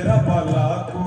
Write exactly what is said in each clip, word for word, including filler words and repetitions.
मेरा बालाकू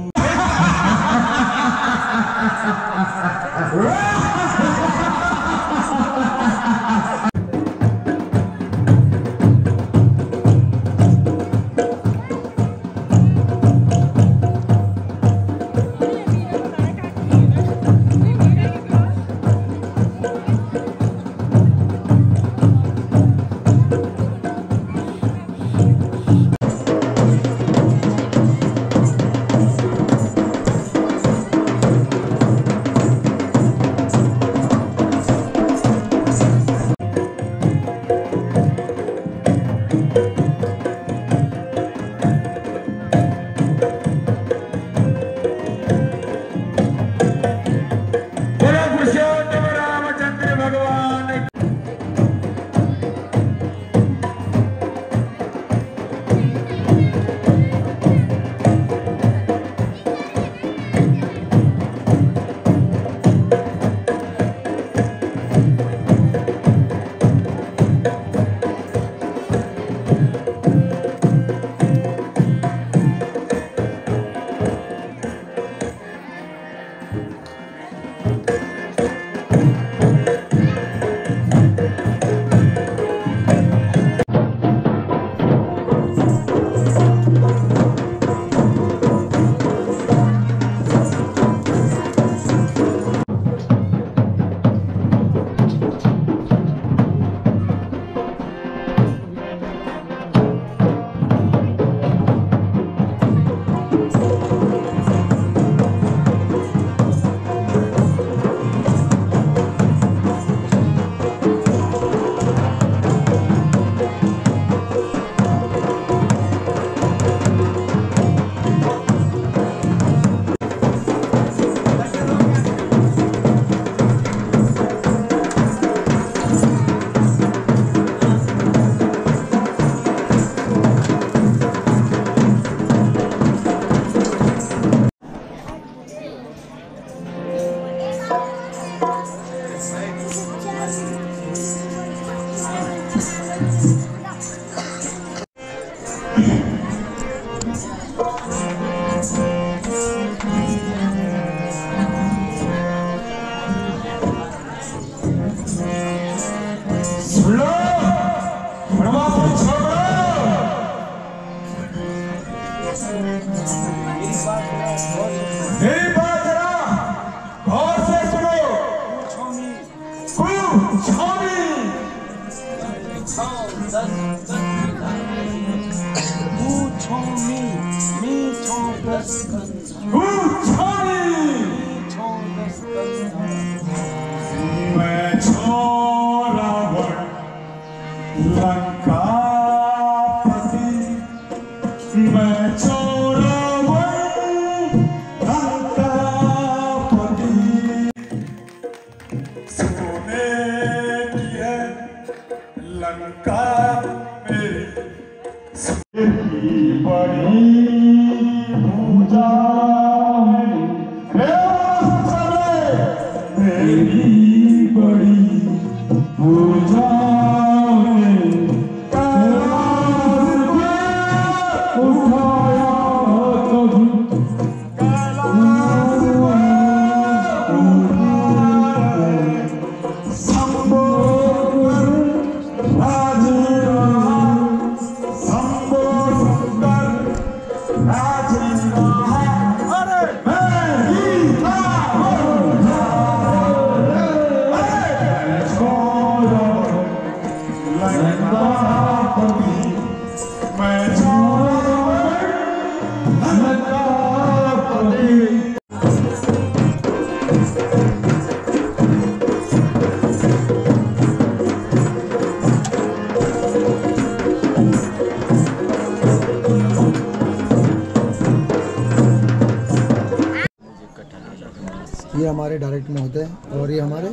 ये हमारे डायरेक्ट महोदय और ये हमारे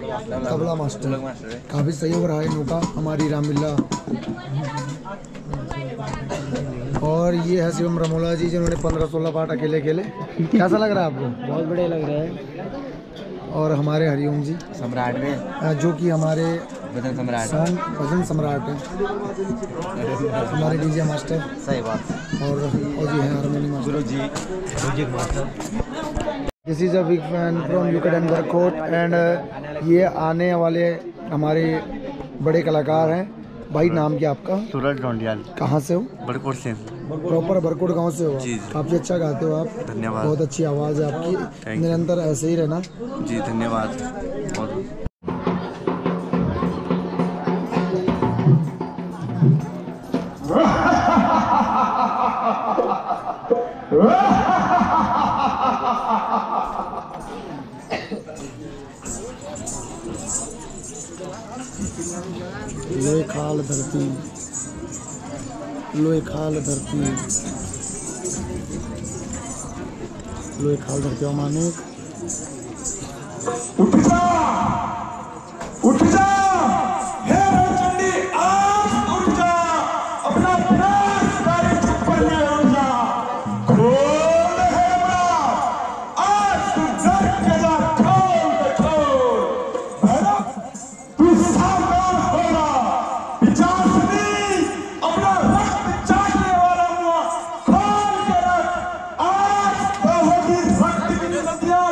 तबला मास्टर, काफ़ी सहयोग रहा है इनका हमारी रामलीला। और ये है शिवम रमोला जी जिन्होंने पंद्रह सोलह पार्ट अकेले अकेले। कैसा लग रहा है आपको? बहुत बढ़िया लग रहा है। और हमारे हरिओम जी सम्राट में, जो कि हमारे भजन सम्राट सॉन्ग भजन सम्राट हैं, हमारे डीजे मास्टर। सही बात। और और जी है harmony master. Guruji music master. This is a big fan from यूकेट एंड वर्कआउट एंड ये आने वाले हमारे बड़े कलाकार हैं। भाई नाम क्या आपका? सूरज ढोंडियाल। कहाँ से हो? बड़कोट से। प्रॉपर बरकोट गांव से हो? जी, जी। काफ़ी अच्छा गाते हो आप। धन्यवाद। बहुत अच्छी आवाज़ है आपकी, निरंतर ऐसे ही रहना। जी धन्यवाद। बहुत लोहे खाल धरती, लोहे खाल धरती, लोहे खाल धरती माने उठ जा, उठ जा, हे चंडी आज उठ जा, अपना प्राण सारे ऊपर ले उठ जा, खोल है बड़ा, आज तू डर के जा, खोल दे खोल, भैरव तू सावधान होगा, पिचासनी अपना रक्त चाटने वाला हुआ, खोल के रख, आज तो होगी रक्त की नदियां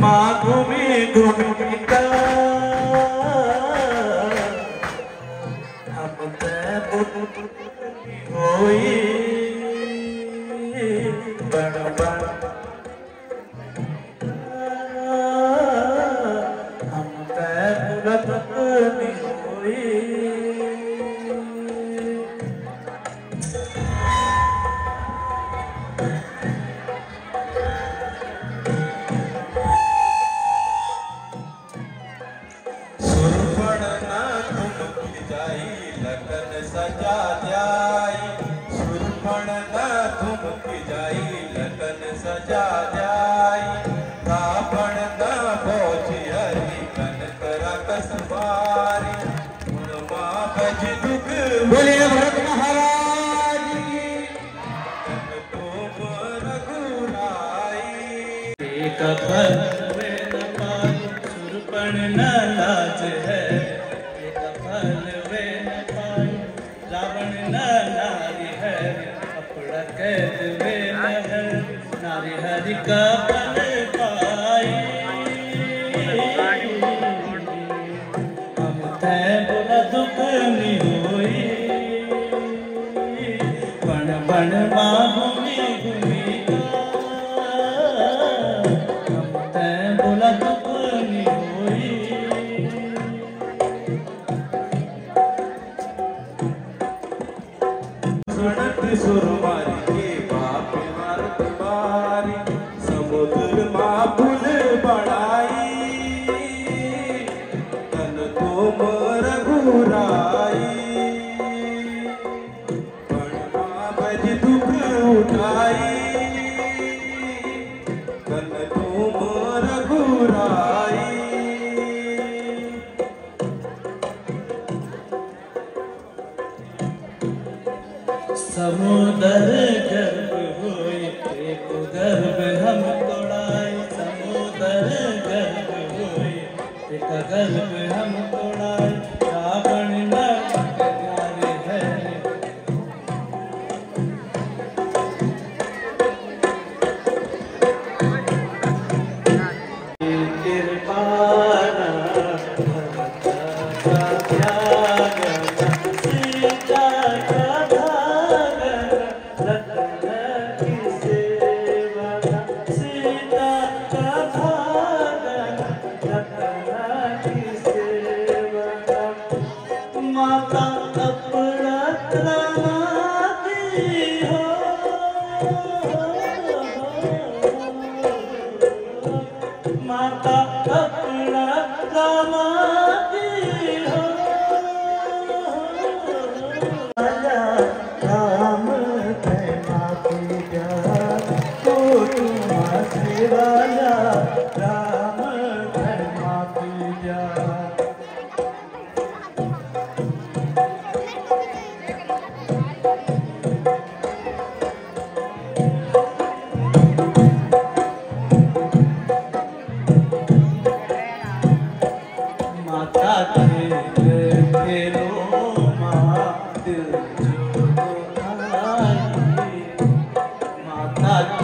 माँ घूमी घूमी का हम होई बड़ बड़ हम बुलत होई सजा जाई सुरफण न धुमकी जाई लगन सजा जाई रावण न पहुंची हरि कनक रकस बारी गुणमा बज दुख बोलिए भरत महाराज की तन तुम रघुराई एक फल वे न पाई सुरफण न लाज है एक फल वे न रावण न नारी है अपना कैद वे न है नारी हरि का फल पाई हम थे बुरा दुख नहीं होई बण बण माँ घूमी घूमी हम थे बुरा दुख नहीं होई सुरमारी के बाप मारत बारी समुद्र माँ पुल बढ़ाई तन तुम रघुराई बड़ा बज दुख उठाई तन तुम रघुराई समुदर गर्भ होई एक गर्भ हम तोड़ाई समुदर गर्भ होई एक गर्भ हम तोड़ाई रावण न नारी है कृपाना माता अपना त्रादी हो माता अपना त्रादी हो राम है माती जा तो तुम सेवाया राम है माती जा माता